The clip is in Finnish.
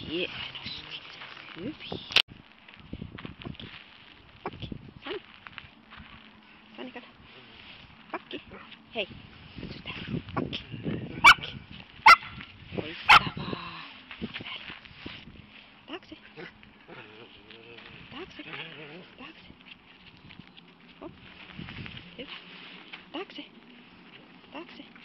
Hienosti. Hyvin. Pakki. Sani. Sani, kato. Pakki. Hei. Katso täällä. Pakki. Pakki. Loistavaa. Täällä. Taakse. Taakse. Taakse. Hop. Hyvä. Taakse. Taakse.